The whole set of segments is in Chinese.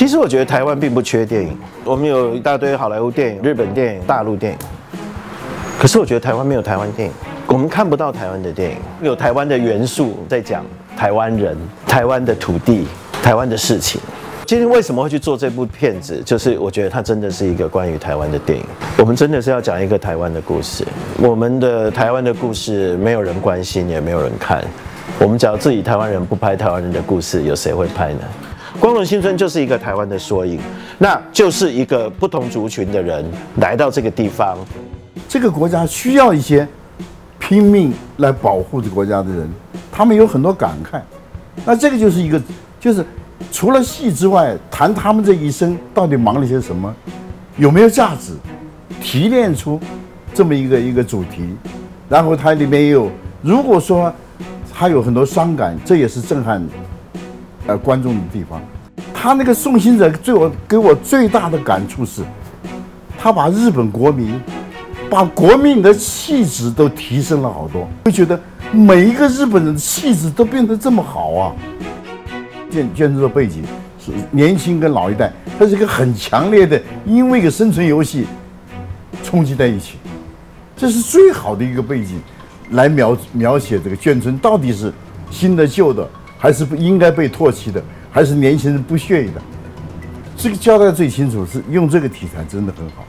其实我觉得台湾并不缺电影，我们有一大堆好莱坞电影、日本电影、大陆电影。可是我觉得台湾没有台湾电影，我们看不到台湾的电影，有台湾的元素在讲台湾人、台湾的土地、台湾的事情。今天为什么会去做这部片子？就是我觉得它真的是一个关于台湾的电影。我们真的是要讲一个台湾的故事。我们的台湾的故事没有人关心，也没有人看。我们只要自己台湾人不拍台湾人的故事，有谁会拍呢？光荣新村就是一个台湾的缩影，那就是一个不同族群的人来到这个地方。 这个国家需要一些拼命来保护这个国家的人，他们有很多感慨。那这个就是一个，就是除了戏之外，谈他们这一生到底忙了些什么，有没有价值，提炼出这么一个主题。然后它里面也有，如果说它有很多伤感，这也是震撼观众的地方。他那个送行者给我最大的感触是，他把日本国民。把国民的气质都提升了好多，会觉得每一个日本人的气质都变得这么好啊！建筑的背景是年轻跟老一代，它是一个很强烈的，因为一个生存游戏冲击在一起，这是最好的一个背景，来描写这个眷村到底是新的旧的，还是不应该被唾弃的，还是年轻人不屑的，这个交代最清楚，是用这个题材真的很好。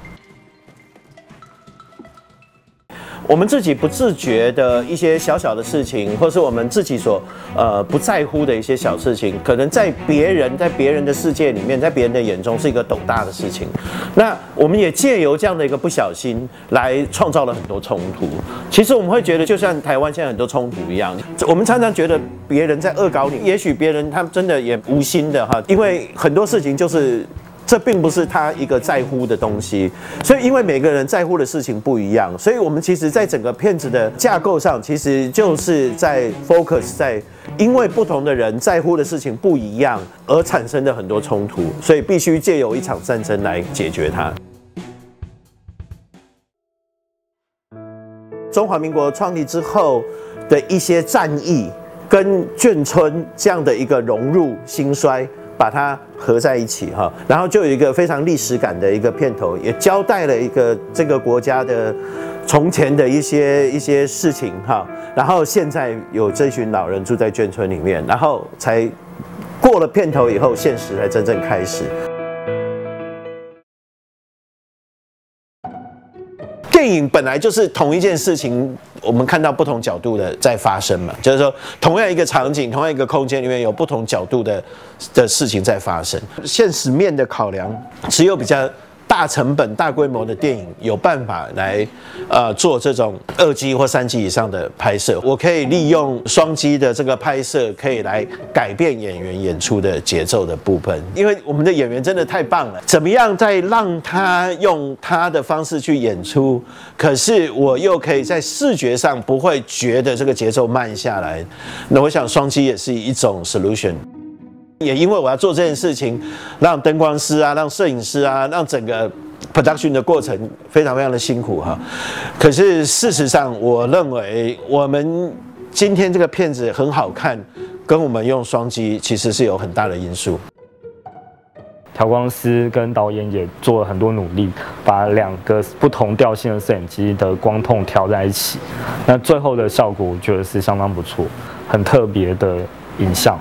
我们自己不自觉的一些小小的事情，或是我们自己所不在乎的一些小事情，可能在别人的世界里面，在别人的眼中是一个斗大的事情。那我们也借由这样的一个不小心，来创造了很多冲突。其实我们会觉得，就像台湾现在很多冲突一样，我们常常觉得别人在恶搞你，也许别人他真的也无心的哈，因为很多事情就是。这并不是他一个在乎的东西，所以因为每个人在乎的事情不一样，所以我们其实在整个片子的架构上，其实就是在 focus 在因为不同的人在乎的事情不一样而产生的很多冲突，所以必须借由一场战争来解决它。中华民国创立之后的一些战役跟眷村这样的一个融入兴衰。把它合在一起哈，然后就有一个非常历史感的一个片头，也交代了一个这个国家的从前的一些事情哈，然后现在有这群老人住在眷村里面，然后才过了片头以后，现实才真正开始。电影本来就是同一件事情，我们看到不同角度的在发生嘛，就是说同样一个场景、同样一个空间里面有不同角度的事情在发生。现实面的考量，只有比较大成本、大规模的电影有办法来做这种2G 或3G 以上的拍摄。我可以利用双机的这个拍摄，可以来改变演员演出的节奏的部分。因为我们的演员真的太棒了，怎么样再让他用他的方式去演出，可是我又可以在视觉上不会觉得这个节奏慢下来。那我想双机也是一种 solution。也因为我要做这件事情，让灯光师啊，让摄影师啊，让整个 production 的过程非常非常的辛苦哈。可是事实上，我认为我们今天这个片子很好看，跟我们用双机其实是有很大的因素。 调光师跟导演也做了很多努力，把2个不同调性的摄影机的光痛调在一起，那最后的效果我觉得是相当不错，很特别的影像。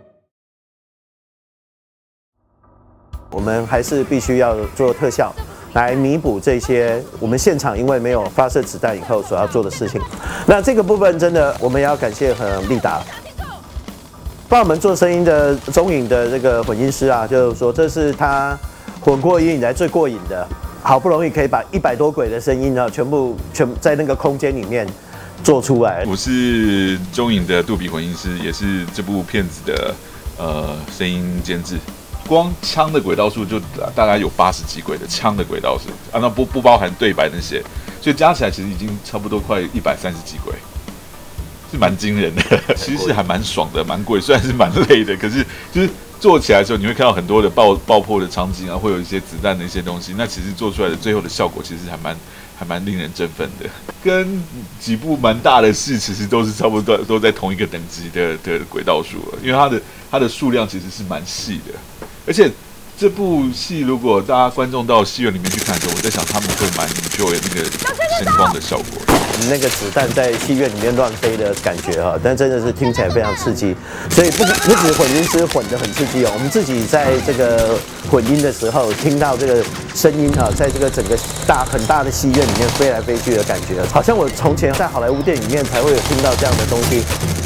我们还是必须要做特效，来弥补这些我们现场因为没有发射子弹以后所要做的事情。那这个部分真的，我们也要感谢立达，帮我们做声音的中影的这个混音师啊，就是说这是他混过音以来最过瘾的，好不容易可以把100多轨的声音呢，全在那个空间里面做出来。 我是中影的杜比混音师，也是这部片子的声音监制。光枪的轨道数就大概有80几轨的枪的轨道数，那不包含对白那些，所以加起来其实已经差不多快130几轨，是蛮惊人的。其实是还蛮爽的，蛮贵，虽然是蛮累的，可是就是做起来的时候，你会看到很多的爆破的场景啊，会有一些子弹的一些东西，那其实做出来的最后的效果其实还蛮令人振奋的。跟几部蛮大的戏其实都是差不多都在同一个等级的轨道数了，因为它的数量其实是蛮细的。而且这部戏如果大家观众到戏院里面去看的时候，我在想他们会蛮 enjoy 那个声光的效果。 那个子弹在戏院里面乱飞的感觉哈，但真的是听起来非常刺激，所以不止混音师混得很刺激哦，我们自己在这个混音的时候听到这个声音哈，在这个整个很大的戏院里面飞来飞去的感觉，好像我从前在好莱坞电影里面才会有听到这样的东西。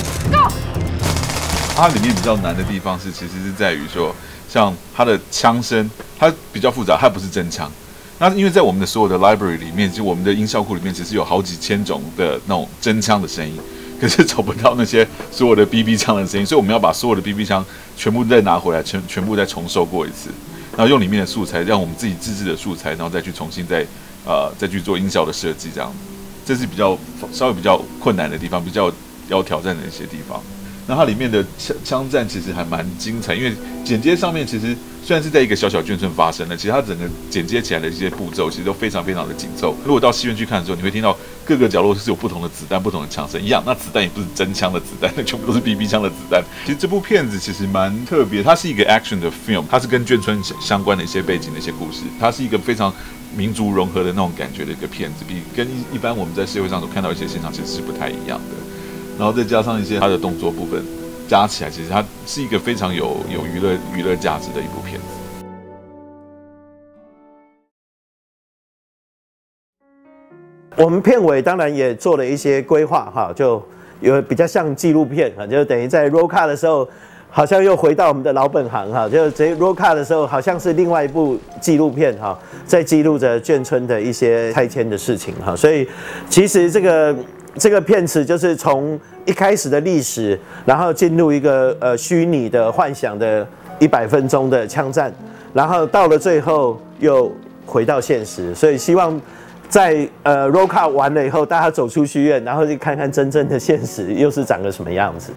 它里面比较难的地方其实是在于说，像它的枪声，它比较复杂，它不是真枪。那因为在我们的所有的 library 里面，就我们的音效库里面，其实有好几千种的那种真枪的声音，可是找不到那些所有的 BB 枪的声音，所以我们要把所有的 BB 枪全部再拿回来，全部再重收过一次，然后用里面的素材，让我们自己自制的素材，然后再去重新再去做音效的设计，这样，这是稍微比较困难的地方，比较要挑战的一些地方。那它里面的枪战其实还蛮精彩，因为剪接上面其实虽然是在一个小小眷村发生的，其实它整个剪接起来的一些步骤其实都非常非常的紧凑。如果到戏院去看的时候，你会听到各个角落是有不同的子弹、不同的枪声一样，那子弹也不是真枪的子弹，那全部都是 BB 枪的子弹。其实这部片子其实蛮特别，它是一个 action 的 film， 它是跟眷村相关的一些背景的一些故事，它是一个非常民族融合的那种感觉的一个片子，比跟一般我们在社会上所看到一些现场其实是不太一样的。然后再加上一些它的动作部分，加起来其实它是一个非常有娱乐价值的一部片子。 我们片尾当然也做了一些规划哈，就有比较像纪录片啊，就等于在 roll cut 的时候，好像又回到我们的老本行哈，就这 roll cut 的时候，好像是另外一部纪录片哈，在记录着眷村的一些拆迁的事情哈，所以其实这个片子就是从一开始的历史，然后进入一个虚拟的幻想的100分钟的枪战，然后到了最后又回到现实，所以希望在roll cut 完了以后，大家走出戏院，然后去看看真正的现实又是长个什么样子。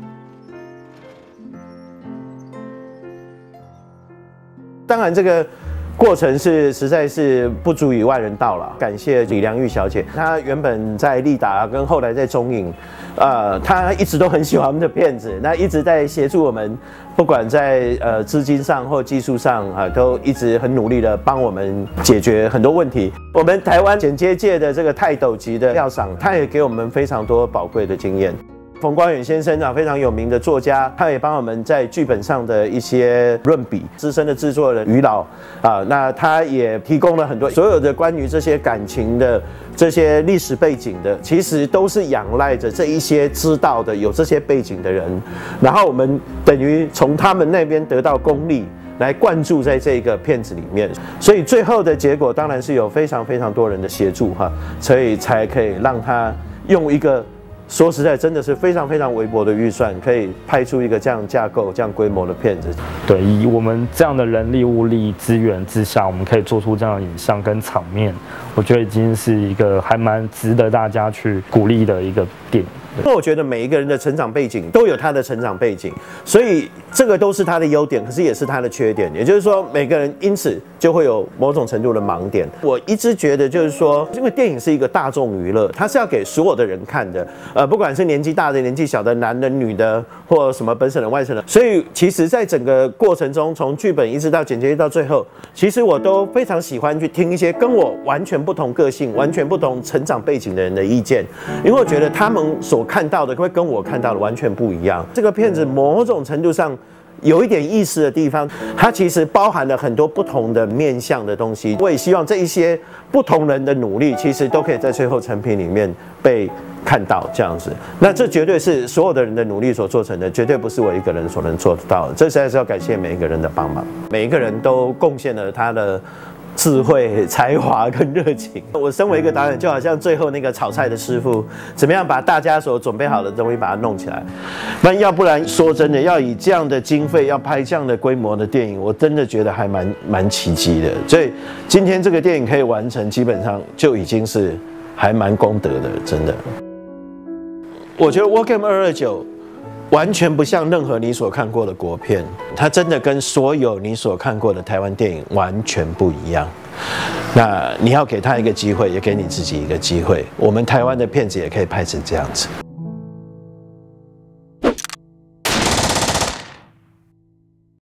当然这个过程是实在是不足以外人道了。感谢李良玉小姐，她原本在立达跟后来在中影，她一直都很喜欢我们的片子，那一直在协助我们，不管在资金上或技术上都一直很努力的帮我们解决很多问题。我们台湾剪接界的这个泰斗级的廖赏，他也给我们非常多宝贵的经验。冯光远先生非常有名的作家，他也帮我们在剧本上的一些润笔。资深的制作人于老那他也提供了很多所有的关于这些感情的、这些历史背景的，其实都是仰赖着这一些知道的、有这些背景的人，然后我们等于从他们那边得到功力，来灌注在这个片子里面。所以最后的结果当然是有非常非常多人的协助所以才可以让他用一个。说实在，真的是非常非常微薄的预算，可以拍出一个这样架构、这样规模的片子。 对，以我们这样的人力、物力、资源之下，我们可以做出这样的影像跟场面，我觉得已经是一个还蛮值得大家去鼓励的一个电影。 因为我觉得每一个人的成长背景都有他的成长背景，所以这个都是他的优点，可是也是他的缺点。也就是说，每个人因此就会有某种程度的盲点。我一直觉得，就是说，因为电影是一个大众娱乐，它是要给所有的人看的，不管是年纪大的、年纪小的、男的、女的，或什么本省人、外省人。所以，其实在整个过程中，从剧本一直到剪接到最后，其实我都非常喜欢去听一些跟我完全不同个性、完全不同成长背景的人的意见，因为我觉得他们所看到的会跟我看到的完全不一样。这个片子某种程度上有一点意思的地方，它其实包含了很多不同的面向的东西。我也希望这一些不同人的努力，其实都可以在最后成品里面被看到这样子。那这绝对是所有的人的努力所做成的，绝对不是我一个人所能做得到的。这实在是要感谢每一个人的帮忙，每一个人都贡献了他的智慧、才华跟热情。我身为一个导演，就好像最后那个炒菜的师傅，怎么样把大家所准备好的东西把它弄起来。要不然说真的，要以这样的经费，要拍这样的规模的电影，我真的觉得还蛮奇迹的。所以今天这个电影可以完成，基本上就已经是还蛮功德的，真的。我觉得 Walkam 229。完全不像任何你所看过的国片，它真的跟所有你所看过的台湾电影完全不一样。那你要给他一个机会，也给你自己一个机会。我们台湾的片子也可以拍成这样子。